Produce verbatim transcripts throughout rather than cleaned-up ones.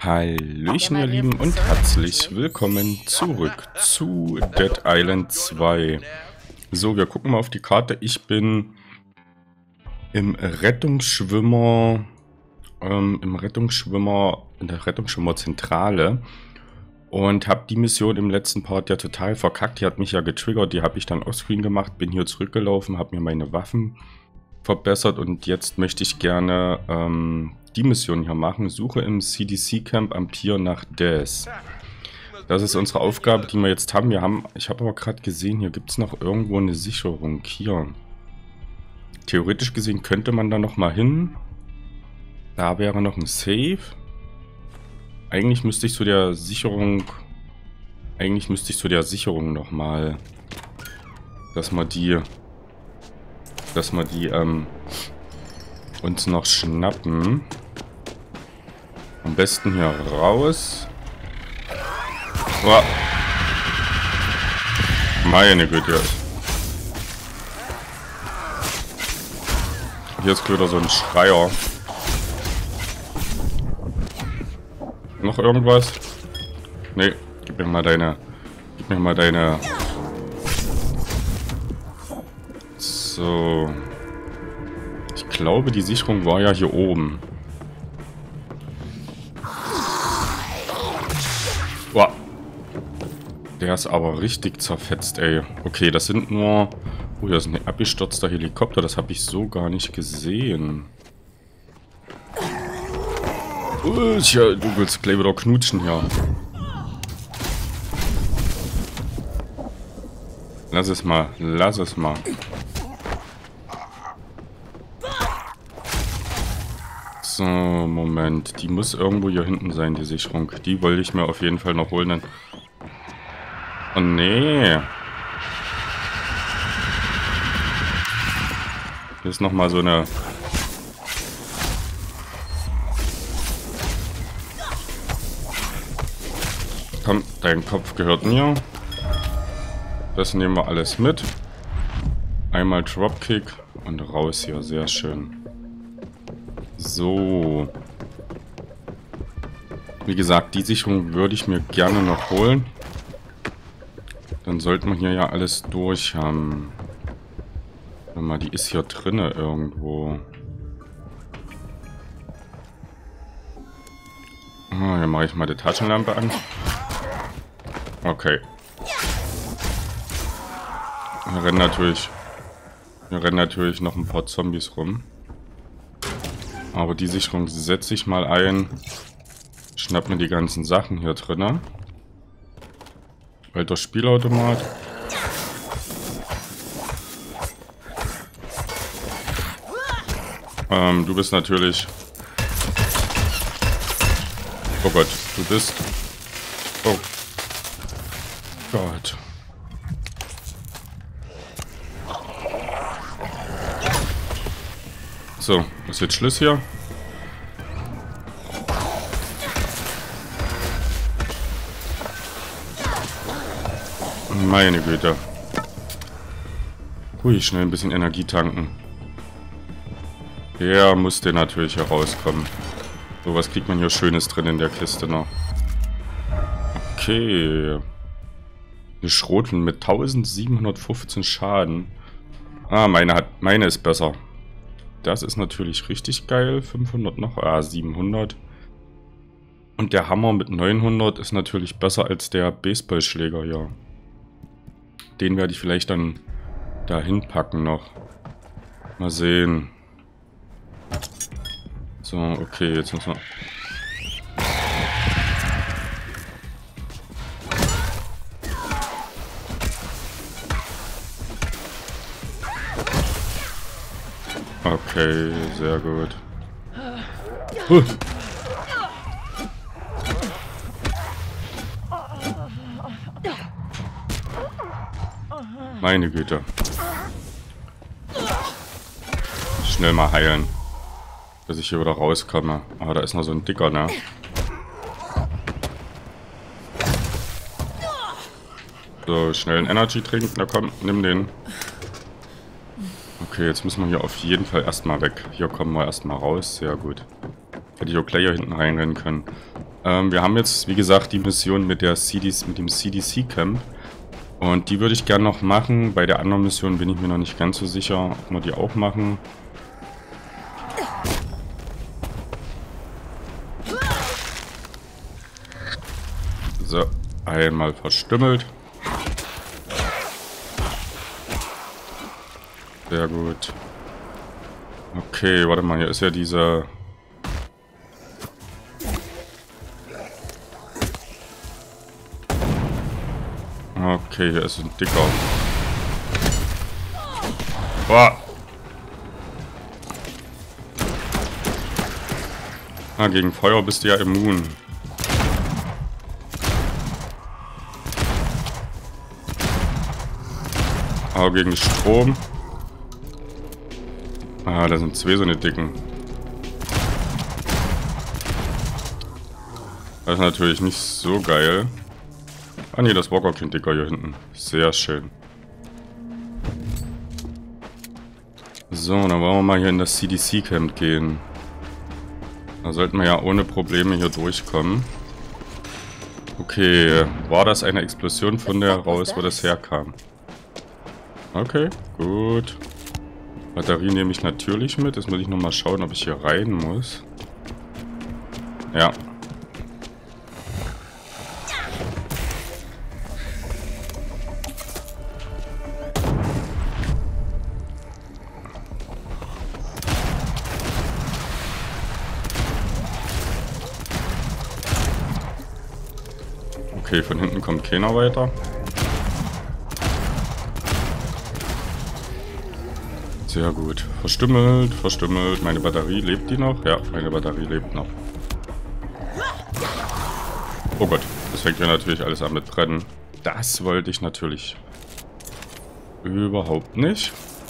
Hallöchen ihr Lieben und herzlich willkommen zurück zu Dead Island zwei. So, wir gucken mal auf die Karte. Ich bin im Rettungsschwimmer, ähm, im Rettungsschwimmer, in der Rettungsschwimmerzentrale und habe die Mission im letzten Part ja total verkackt. Die hat mich ja getriggert, die habe ich dann offscreen gemacht, bin hier zurückgelaufen, habe mir meine Waffen verbessert und jetzt möchte ich gerne ähm, die Mission hier machen. Suche im C D C-Camp am Pier nach Des. Das ist unsere Aufgabe, die wir jetzt haben. Wir haben, ich habe aber gerade gesehen, hier gibt es noch irgendwo eine Sicherung. Hier. Theoretisch gesehen könnte man da noch mal hin. Da wäre noch ein Safe. Eigentlich müsste ich zu der Sicherung... Eigentlich müsste ich zu der Sicherung noch mal... Dass wir die... Dass wir die, ähm... uns noch schnappen. Am besten hier raus. Oh. Meine Güte. Hier ist wieder so ein Schreier. Noch irgendwas? Nee, gib mir mal deine... Gib mir mal deine... So... Ich glaube, die Sicherung war ja hier oben. Boah. Der ist aber richtig zerfetzt, ey. Okay, das sind nur... Oh, hier ist ein abgestürzter Helikopter. Das habe ich so gar nicht gesehen. Oh, tja, du willst gleich wieder knutschen hier. Lass es mal. Lass es mal. So, Moment. Die muss irgendwo hier hinten sein, die Sicherung. Die wollte ich mir auf jeden Fall noch holen. Oh, nee. Hier ist nochmal so eine... Komm, dein Kopf gehört mir. Das nehmen wir alles mit. Einmal Dropkick und raus hier. Sehr schön. So. Wie gesagt, die Sicherung würde ich mir gerne noch holen. Dann sollte man hier ja alles durch haben. Warte mal, die ist hier drinne irgendwo. Ah, hier mache ich mal die Taschenlampe an. Okay. Hier rennen natürlich, hier rennen natürlich noch ein paar Zombies rum. Aber die Sicherung setze ich mal ein. Schnapp mir die ganzen Sachen hier drin. Alter Spielautomat. Ähm, du bist natürlich... Oh Gott, du bist... Oh Gott. So, ist jetzt Schluss hier. Meine Güte. Hui, schnell ein bisschen Energie tanken. Der musste natürlich herauskommen. So, was kriegt man hier Schönes drin in der Kiste noch? Okay. Eine Schrotflinte mit eintausendsiebenhundertfünfzehn Schaden. Ah, meine hat, meine ist besser. Das ist natürlich richtig geil. fünfhundert noch, ah, siebenhundert. Und der Hammer mit neunhundert ist natürlich besser als der Baseballschläger hier. Den werde ich vielleicht dann dahin packen noch. Mal sehen. So, okay, jetzt müssen wir... Okay, sehr gut. Huh. Meine Güte. Schnell mal heilen. Dass ich hier wieder rauskomme. Aber da ist noch so ein dicker, ne? So, schnell einen Energy trinken. Na komm, nimm den. Okay, jetzt müssen wir hier auf jeden Fall erstmal weg. Hier kommen wir erstmal raus. Sehr gut. Hätte ich auch gleich hier hinten reinrennen können. Ähm, wir haben jetzt, wie gesagt, die Mission mit, der C D C, mit dem C D C-Camp. Und die würde ich gerne noch machen. Bei der anderen Mission bin ich mir noch nicht ganz so sicher, ob wir die auch machen. So, einmal verstümmelt. Sehr gut. Okay, warte mal, hier ist ja dieser... Okay, hier ist ein dicker. Boah. Ah, gegen Feuer bist du ja immun. Aber gegen Strom... Ah, da sind zwei so eine dicken. Das ist natürlich nicht so geil. Ah ne, das war gar kein dicker hier hinten. Sehr schön. So, dann wollen wir mal hier in das C D C-Camp gehen. Da sollten wir ja ohne Probleme hier durchkommen. Okay, war das eine Explosion von der raus, wo das herkam? Okay, gut. Batterie nehme ich natürlich mit. Jetzt muss ich nochmal schauen, ob ich hier rein muss. Ja. Okay, von hinten kommt keiner weiter. Sehr gut. Verstümmelt, verstümmelt. Meine Batterie, lebt die noch? Ja, meine Batterie lebt noch. Oh Gott, das fängt ja natürlich alles an mit Brennen. Das wollte ich natürlich überhaupt nicht.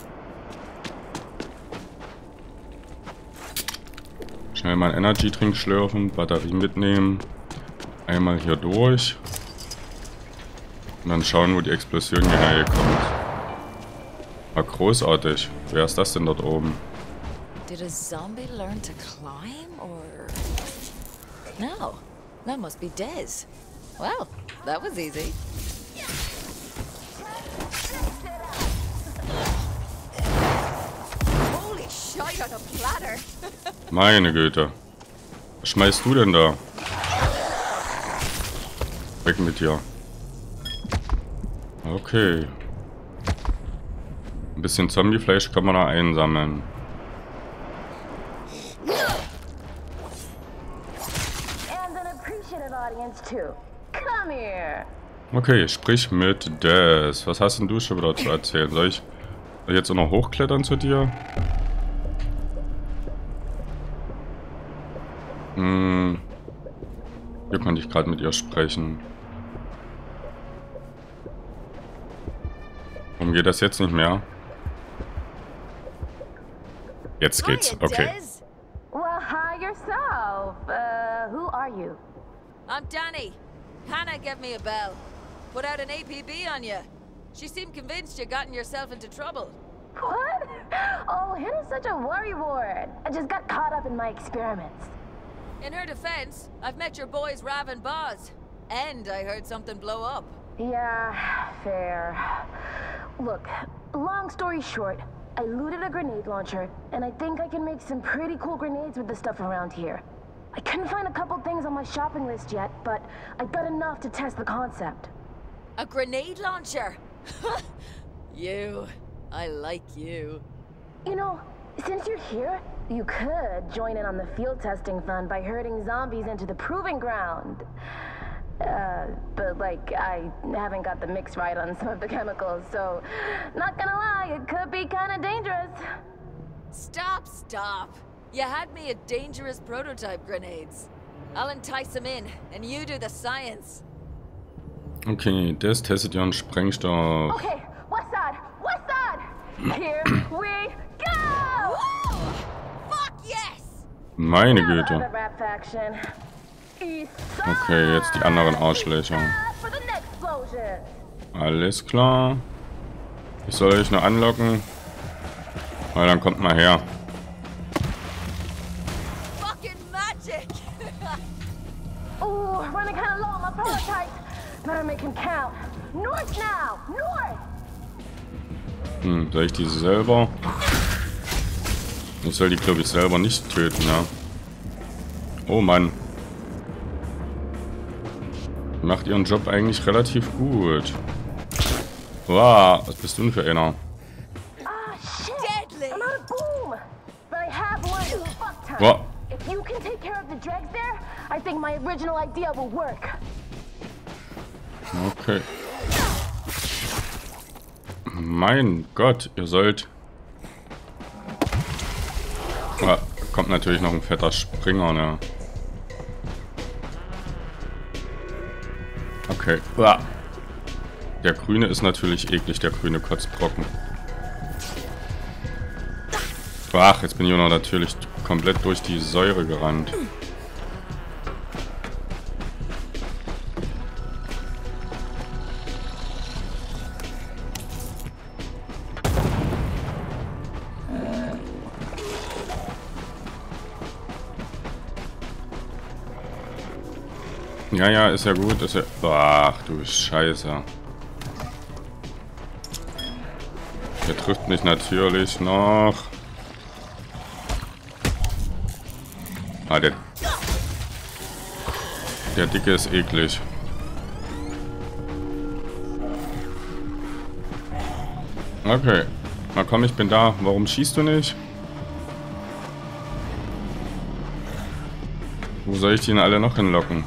Schnell mal einen Energy-Drink schlürfen, Batterie mitnehmen. Einmal hier durch. Und dann schauen, wo die Explosion hier herkommt. Ah, großartig. Wer ist das denn dort oben? Did a zombie learn to climb or... No, that must be Dez. Well, that was easy. Holy shit on a platter. Meine Güte. Was schmeißt du denn da? Weg mit dir. Okay. Ein bisschen Zombiefleisch kann man da einsammeln. Okay, sprich mit Des. Was hast denn du schon wieder zu erzählen? Soll ich, soll ich jetzt auch noch hochklettern zu dir? Hm. Hier konnte ich gerade mit ihr sprechen. Warum geht das jetzt nicht mehr? Jetzt geht's, okay. Well, hi yourself. Uh, who are you? I'm Danny. Hannah gave me a bell. Put out an A P B on you. She seemed convinced you'd gotten yourself into trouble. What? Oh, Hannah's such a worrywart. I just got caught up in my experiments. In her defense, I've met your boys Rav and Boz. And I heard something blow up. Yeah, fair. Look, long story short, I looted a grenade launcher, and I think I can make some pretty cool grenades with the stuff around here. I couldn't find a couple things on my shopping list yet, but I got enough to test the concept. A grenade launcher? You. I like you. You know, since you're here, you could join in on the field testing fun by herding zombies into the proving ground. Uh, but like, I haven't got the mix right on some of the chemicals, so not gonna lie, it could be kind of dangerous. Stop, stop. You had me at dangerous prototype grenades. I'll entice him in, and you do the science. Okay, Des testet ihren Sprengstoff. Okay, west side, west side! Here we go! Woo! Fuck yes! Meine Now the Güte. other rap faction. East side! Okay, jetzt die anderen Arschlöcher. For the next explosion. Alles klar. Ich soll euch nur anlocken. Na, dann kommt mal her. Fucking magic! Ooh, running kind of low on my prototype. Better make him count. North now! North! Hm, soll ich die selber? Ich soll die, glaube ich, selber nicht töten, ja. Oh Mann. Macht ihren Job eigentlich relativ gut. Wow, was bist du denn für einer? Ah, shit! I'm out of boom! But I have one in fuck time. Wow. If you can take care of the dregs there, I think my original idea will work. Okay. Mein Gott, ihr sollt... Ah, kommt natürlich noch ein fetter Springer, ne? Okay. Ah. Der grüne ist natürlich eklig, der grüne Kotzbrocken. Ach, jetzt bin ich auch noch natürlich komplett durch die Säure gerannt. Ja, ja, ist ja gut, ist ja... Ach, du Scheiße. Der trifft mich natürlich noch. Ah, der... Der Dicke ist eklig. Okay. Na komm, ich bin da. Warum schießt du nicht? Wo soll ich die denn alle noch hinlocken?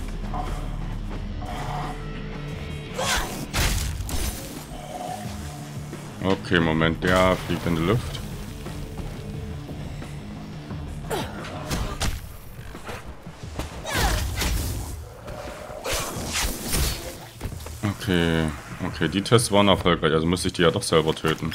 Okay, Moment, der fliegt in die Luft. Okay, okay, die Tests waren erfolgreich, also muss ich die ja doch selber töten.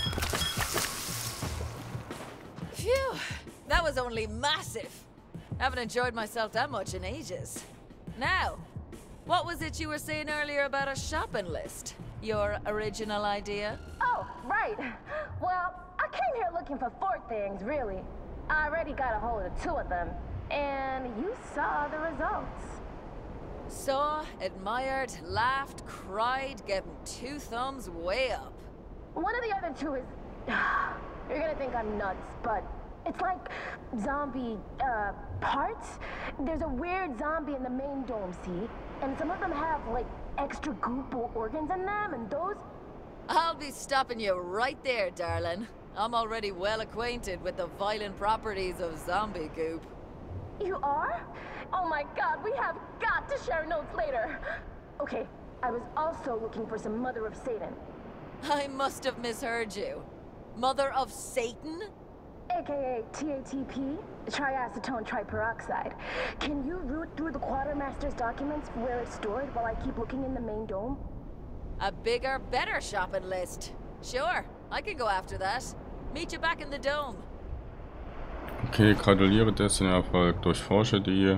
Phew, that was only massive. Haven't enjoyed myself that much in ages. Now, what was it you were saying earlier about a shopping list? Your original idea? Oh, right. Well, I came here looking for four things, really. I already got a hold of two of them, and you saw the results. Saw, admired, laughed, cried, gave him two thumbs way up. One of the other two is... You're gonna think I'm nuts, but it's like zombie, uh, parts. There's a weird zombie in the main dome, see? And some of them have, like, extra goop or organs in them, and those... I'll be stopping you right there, darling. I'm already well acquainted with the violent properties of zombie goop. You are? Oh my god, we have got to share notes later. Okay, I was also looking for some Mother of Satan. I must have misheard you. Mother of Satan? A K A T A T P, triacetone triperoxide. Can you root through the Quartermaster's documents where it's stored while I keep looking in the main dome? A bigger, better shopping list. Sure, I can go after that. Meet you back in the dome. Okay, gratuliere dessen Erfolg. Durchforsche die.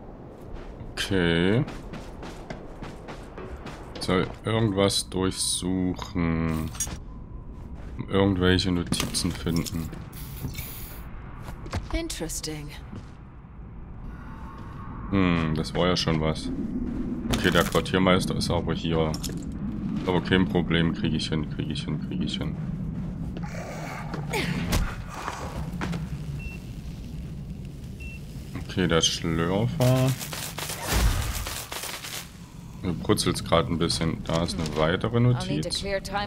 Okay. Soll irgendwas durchsuchen. Irgendwelche Notizen finden. Interesting. Hm, das war ja schon was. Okay, der Quartiermeister ist aber hier. Aber kein Problem, kriege ich hin, kriege ich hin, kriege ich hin. Okay, der Schlürfer. Du brutzelst gerade ein bisschen. Da ist eine weitere Notiz.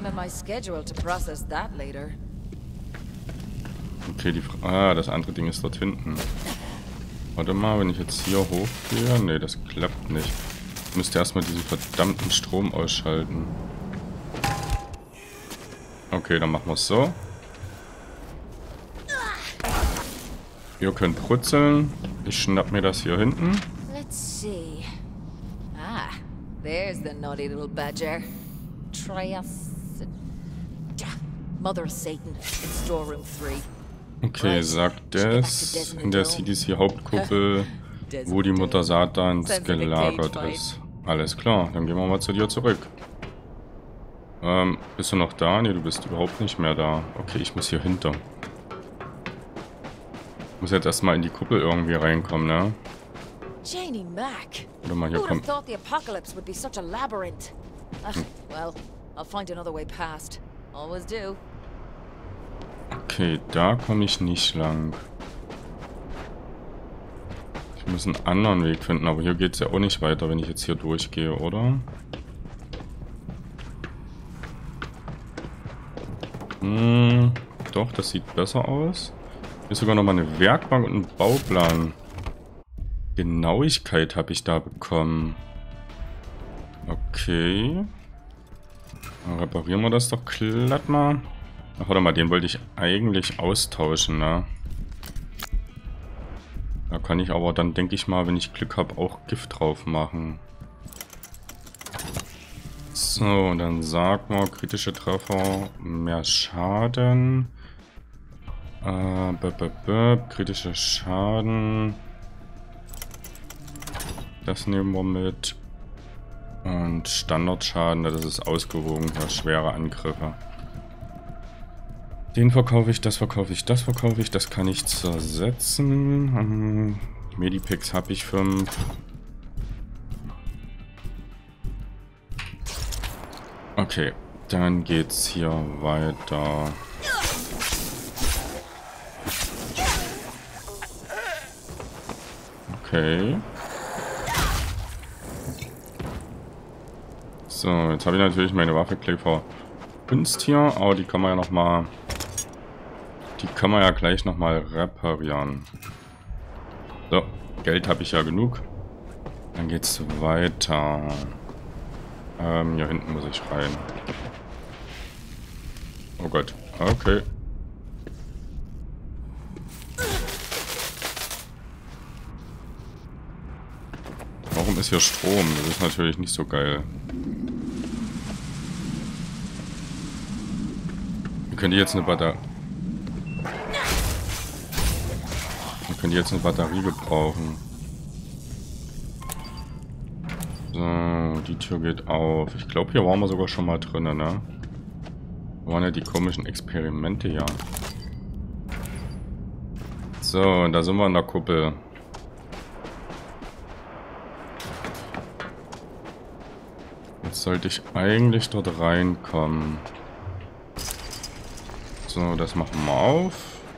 Okay, die Fra ah, das andere Ding ist dort hinten. Warte mal, wenn ich jetzt hier hochgehe. Ne, das klappt nicht. Ich müsste erstmal diesen verdammten Strom ausschalten. Okay, dann machen wir es so. Ihr könnt brutzeln. Ich schnapp mir das hier hinten. Let's see. Ah, there's the naughty little badger. Trias... Mother of Satan in storeroom three. Okay, sagt es in der C D C-Hauptkuppel, wo die Mutter Satans gelagert ist. Alles klar, dann gehen wir mal zu dir zurück. Ähm, bist du noch da? Ne, du bist überhaupt nicht mehr da. Okay, ich muss hier hinter. Ich muss jetzt erstmal in die Kuppel irgendwie reinkommen, ne? Janie Mac. Warte mal, hier Who would have kommt... thought the apocalypse would be such a labyrinth? Ugh, well, I'll find another way past. Always do. Okay, da komme ich nicht lang. Ich muss einen anderen Weg finden, aber hier geht es ja auch nicht weiter, wenn ich jetzt hier durchgehe, oder? Hm, doch, das sieht besser aus. Hier ist sogar nochmal eine Werkbank und ein Bauplan. Genauigkeit habe ich da bekommen. Okay. Dann reparieren wir das doch glatt mal. Ach, warte mal, den wollte ich eigentlich austauschen, ne? Da kann ich aber dann, denke ich mal, wenn ich Glück habe, auch Gift drauf machen. So, und dann sagt man, kritische Treffer, mehr Schaden. Äh, b -b -b, kritischer Schaden. Das nehmen wir mit. Und Standardschaden, das ist ausgewogen für schwere Angriffe. Den verkaufe ich, das verkaufe ich, das verkaufe ich. Das kann ich zersetzen. Hm, Medipacks habe ich fünf. Okay, dann geht's hier weiter. Okay. So, jetzt habe ich natürlich meine Waffe gleich vor Kunst hier, aber die kann man ja noch mal, die kann man ja gleich noch mal reparieren. So, Geld habe ich ja genug. Dann geht's weiter. Ähm, hier hinten muss ich rein. Oh Gott, okay. Warum ist hier Strom? Das ist natürlich nicht so geil. Wir können jetzt eine Batterie. Wir können jetzt eine Batterie gebrauchen. So, die Tür geht auf. Ich glaube, hier waren wir sogar schon mal drin, ne? Wo waren ja die komischen Experimente hier? So, und da sind wir in der Kuppel. Jetzt sollte ich eigentlich dort reinkommen. So, das machen wir auf.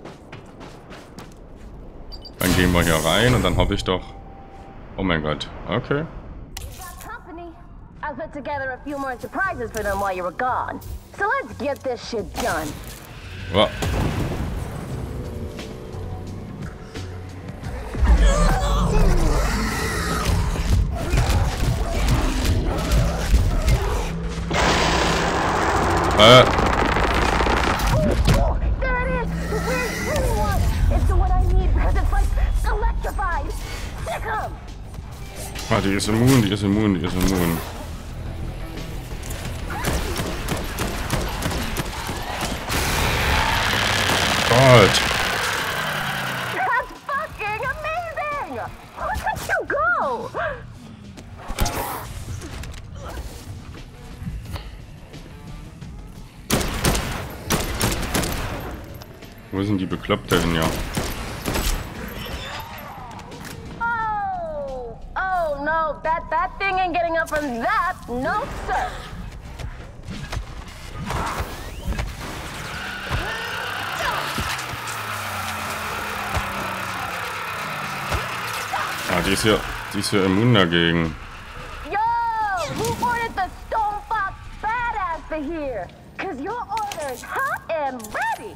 Dann gehen wir hier rein und dann hoffe ich doch... Oh mein Gott, okay. I put together a few more surprises for them while you were gone. So let's get this shit done. Wow. Äh. Oh, there it is! The weird spinning one! It's the one I need because it's like electrified! Stick 'em! Ah, die ist immun, die ist immun, die ist immun. Gott. That's fucking amazing! Look at you go! Wo sind die Bekloppte hin, ja? Oh! Oh no, that, that thing ain't getting up from that! No, sir! Ah, die ist hier, die ist hier immun dagegen. Yo! Who ordered the Stone Fox badass to here? Cause your order's hot and ready!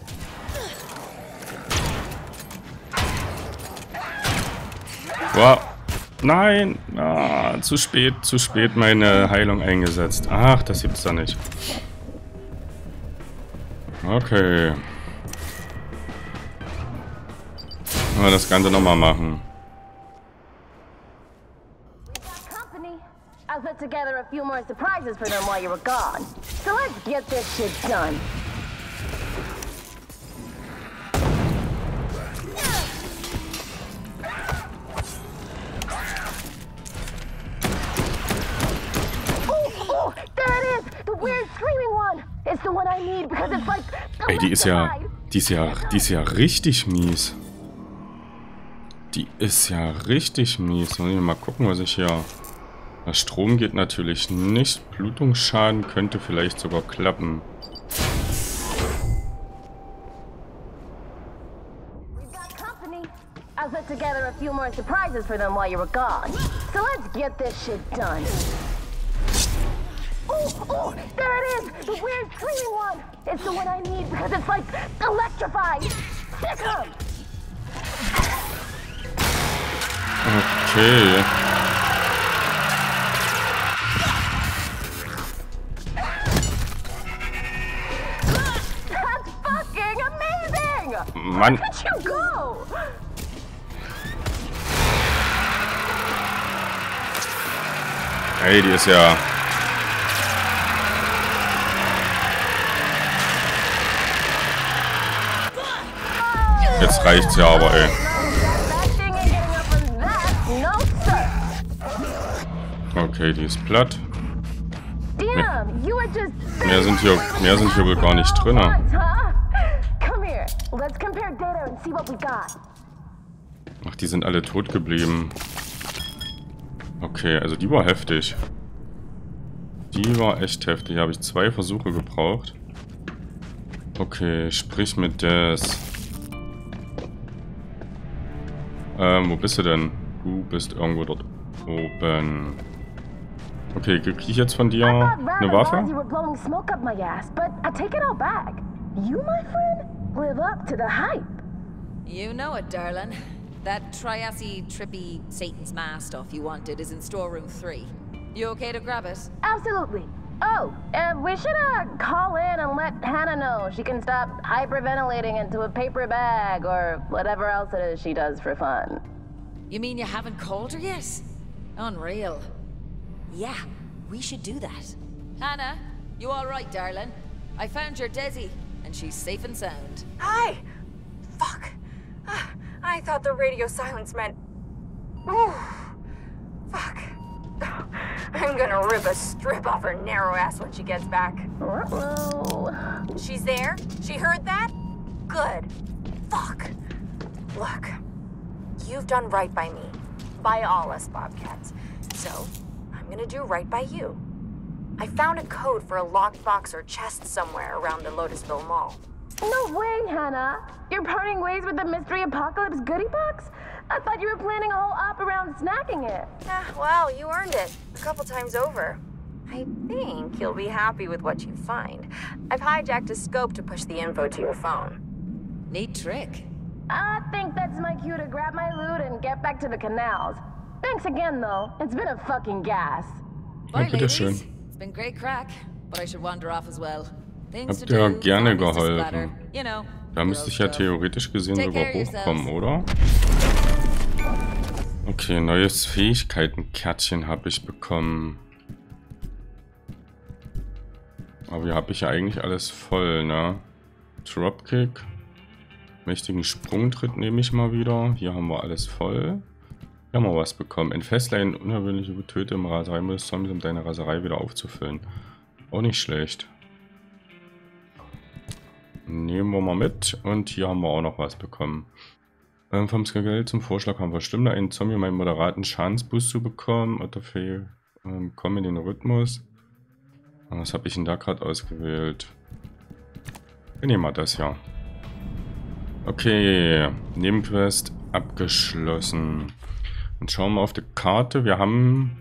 Wow. Nein! Ah, zu spät, zu spät meine Heilung eingesetzt. Ach, das gibt's da nicht. Okay. Mal das Ganze nochmal machen. I put together a few more surprises for them while you were gone. So let's get this shit done. Oh, oh, there it is! The weird screaming one! It's the one I need because it's like... Ey, die ist ja, die ist ja, die ist ja richtig mies. Die ist ja richtig mies. Muss ich mal gucken, was ich hier... Das Strom geht natürlich nicht. Blutungsschaden könnte vielleicht sogar klappen. I put together a few more surprises for them while you were gone. So let's get this shit done. Oh, oh, there it is! The weird screaming one! It's the one I need because it's like electrified! Stick 'em! Okay. That's fucking amazing! Mann. Where did you go? Ey, die ist ja... Jetzt reicht's ja aber, ey. Okay, die ist platt. Mehr, mehr sind hier, mehr sind hier wohl gar nicht drin. Ach, die sind alle tot geblieben. Okay, also die war heftig. Die war echt heftig. Hier habe ich zwei Versuche gebraucht. Okay, sprich mit Des. Ähm, wo bist du denn? Du bist irgendwo dort oben. Okay, krieg ich jetzt von dir eine Waffe? You know it, darling. That Triassic trippy Satan's mask stuff you wanted is in storeroom three. You okay to grab it? Absolutely. Oh, uh, we should uh, call in and let Hannah know she can stop hyperventilating into a paper bag or whatever else it is she does for fun. You mean you haven't called her yet? Unreal. Yeah, we should do that. Hannah, you all right, darling? I found your Desi, and she's safe and sound. Hi! Fuck. I thought the radio silence meant... Ooh. Fuck. I'm gonna rip a strip off her narrow ass when she gets back. Uh-oh. She's there? She heard that? Good. Fuck. Look, you've done right by me. By all us Bobcats. So, I'm gonna do right by you. I found a code for a locked box or chest somewhere around the Lotusville Mall. No way, Hannah! You're parting ways with the Mystery Apocalypse goodie box? I thought you were planning a whole op around snacking it. Ah, well, you earned it. A couple times over. I think you'll be happy with what you find. I've hijacked a scope to push the info to your phone. Neat trick. I think that's my cue to grab my loot and get back to the canals. Thanks again, though. It's been a fucking gas. Bye, ladies. It's been great crack, but I should wander off as well. Things Habt ihr gerne geholfen. Da müsste ich ja theoretisch gesehen sogar hochkommen, oder? Okay, neues Fähigkeitenkärtchen habe ich bekommen. Aber hier habe ich ja eigentlich alles voll, ne? Dropkick. Mächtigen Sprungtritt nehme ich mal wieder. Hier haben wir alles voll. Hier haben wir was bekommen. Entfessle ein unerwünschte Getöte im Rasereimodus Zombies, um deine Raserei wieder aufzufüllen. Auch nicht schlecht. Nehmen wir mal mit. Und hier haben wir auch noch was bekommen. Ähm, vom Skelett zum Vorschlag haben wir Stimme, einen Zombie um einen moderaten Schadensboost zu bekommen. Oder für, ähm, komm in den Rhythmus. Was habe ich denn da gerade ausgewählt? Wir nehmen mal das ja. Okay, Nebenquest abgeschlossen. Und schauen wir auf die Karte. Wir haben,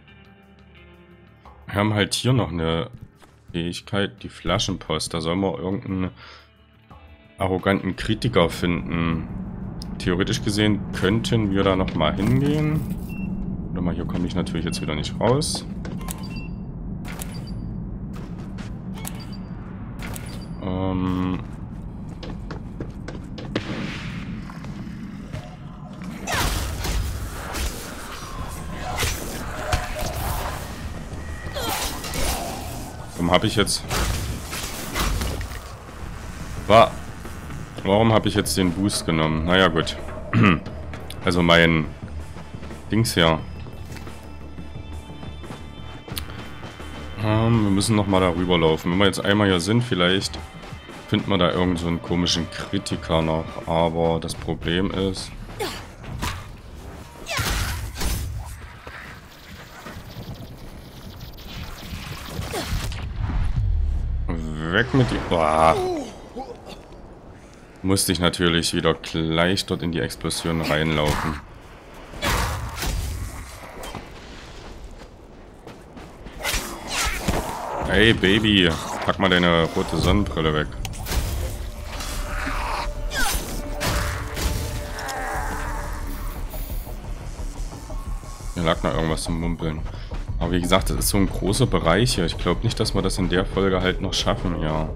wir haben halt hier noch eine Fähigkeit, die Flaschenpost. Da sollen wir irgendeinen arroganten Kritiker finden. Theoretisch gesehen könnten wir da noch mal hingehen. Oder mal, hier komme ich natürlich jetzt wieder nicht raus. Ähm... Warum habe ich jetzt... War... Warum habe ich jetzt den Boost genommen? Naja, gut. Also mein... Dings hier. Ähm, wir müssen nochmal darüber laufen. Wenn wir jetzt einmal hier sind, vielleicht finden wir da irgend so einen komischen Kritiker noch. Aber das Problem ist... Weg mit dir. Boah. Musste ich natürlich wieder gleich dort in die Explosion reinlaufen. Hey Baby, pack mal deine rote Sonnenbrille weg. Hier lag noch irgendwas zum Mumpeln. Aber wie gesagt, das ist so ein großer Bereich hier. Ich glaube nicht, dass wir das in der Folge halt noch schaffen, ja.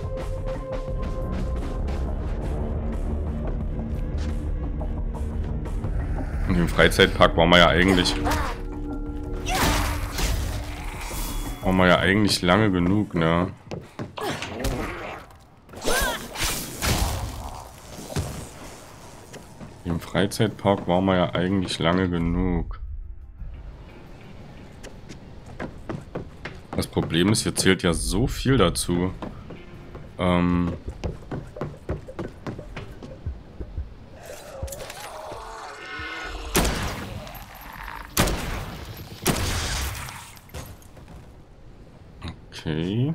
Und im Freizeitpark waren wir ja eigentlich... Waren wir ja eigentlich lange genug, ne? Im Freizeitpark waren wir ja eigentlich lange genug. Das Problem ist, hier zählt ja so viel dazu. Ähm... Okay.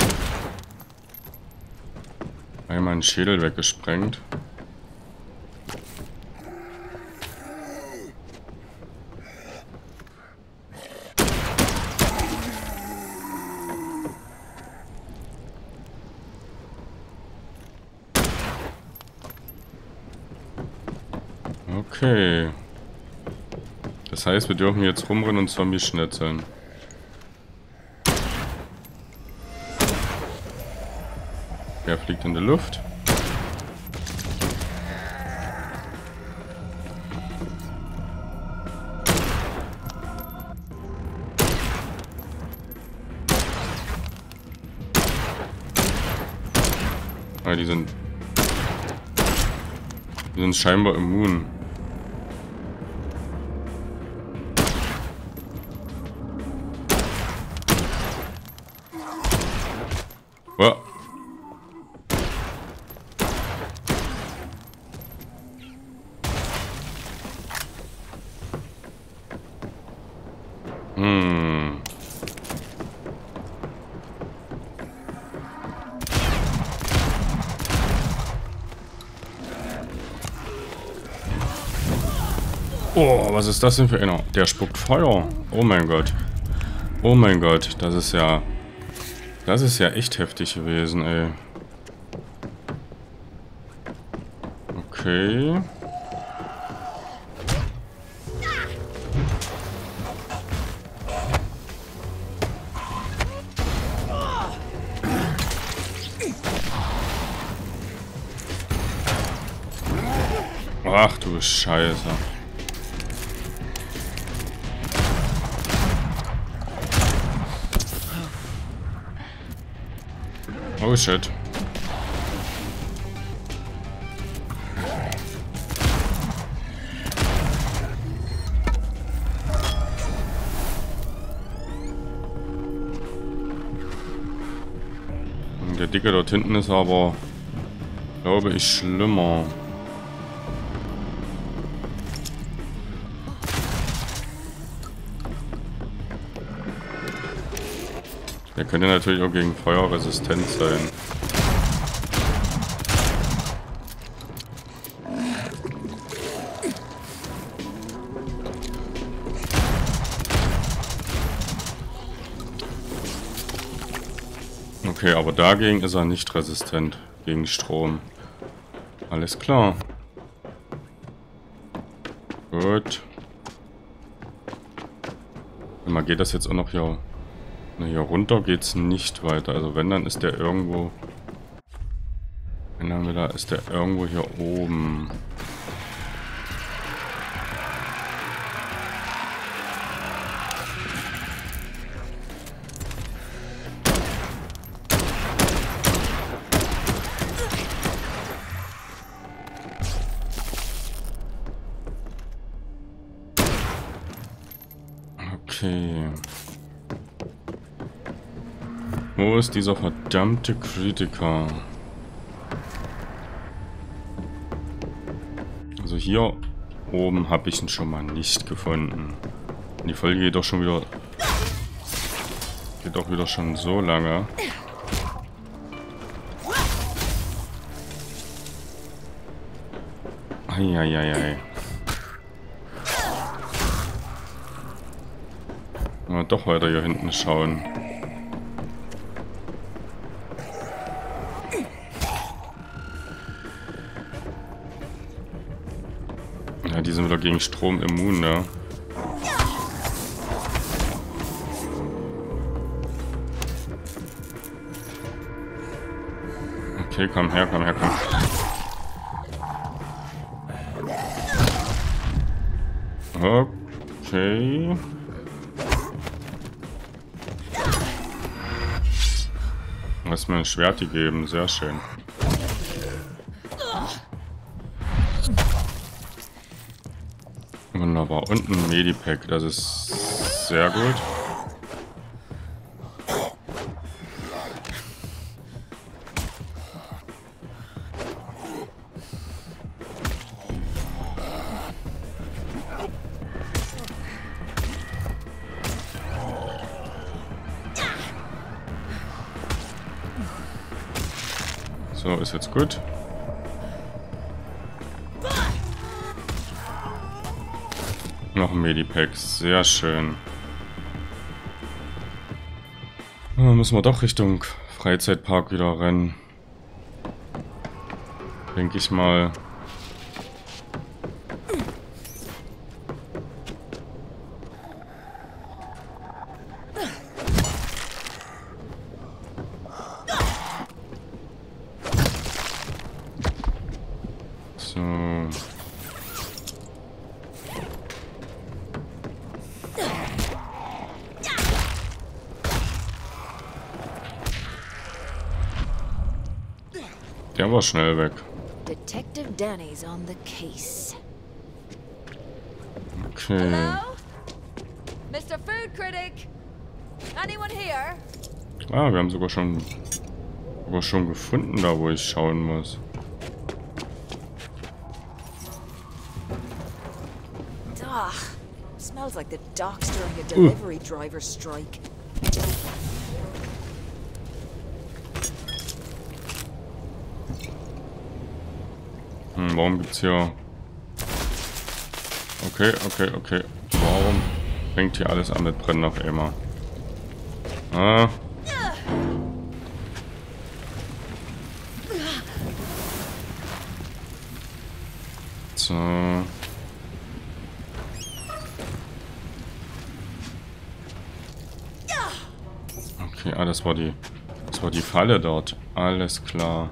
Einmal einen Schädel weggesprengt. Okay. Das heißt, wir dürfen jetzt rumrennen und Zombies schnetzeln. Er fliegt in die Luft. Ah, die sind... Die sind scheinbar immun. Oh. Hm. Oh, was ist das denn für einer? Der spuckt Feuer. Oh mein Gott. Oh mein Gott, das ist ja... Das ist ja echt heftig gewesen, ey. Okay. Ach du Scheiße. Oh shit. Der Dicke dort hinten ist aber, glaube ich, schlimmer. Der könnte natürlich auch gegen Feuer resistent sein. Okay, aber dagegen ist er nicht resistent, gegen Strom. Alles klar. Gut. Mal geht das jetzt auch noch hier... Na, hier runter geht's nicht weiter. Also wenn, dann ist der irgendwo... Wenn dann wieder ist der irgendwo hier oben. Okay. Wo ist dieser verdammte Kritiker? Also hier oben habe ich ihn schon mal nicht gefunden. Die Folge geht doch schon wieder... Geht doch wieder schon so lange. Eieiei. Mal doch weiter hier hinten schauen. Ja, die sind wieder gegen Strom immun, ne? Okay, komm her, komm her, komm. Okay. Du hast mir ein Schwert gegeben, sehr schön. Wunderbar. Und ein Medipack, das ist sehr gut. So, ist jetzt gut. Noch ein Medipack, sehr schön. Dann müssen wir doch Richtung Freizeitpark wieder rennen. Denke ich mal. So. Der war schnell weg. Detective Danny's on the case. Okay. Hello? Mister Food Critic? Anyone here? Ah, wir haben sogar schon, sogar schon gefunden, da wo ich schauen muss. Ugh. Smells like the docks during a delivery uh. driver strike. Hm, warum gibt's hier... Okay, okay, okay. Warum fängt hier alles an mit Brennen auf einmal? Ah. So. Okay, ah, das war die... Das war die Falle dort. Alles klar.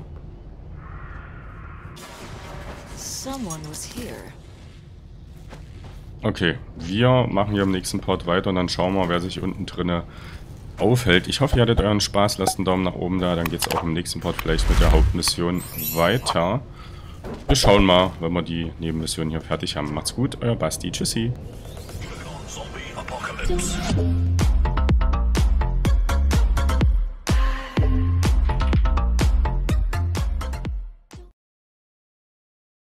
Okay, wir machen hier im nächsten Part weiter und dann schauen wir, wer sich unten drinne aufhält. Ich hoffe, ihr hattet euren Spaß. Lasst einen Daumen nach oben da, dann geht es auch im nächsten Part vielleicht mit der Hauptmission weiter. Wir schauen mal, wenn wir die Nebenmission hier fertig haben. Macht's gut, euer Basti. Tschüssi.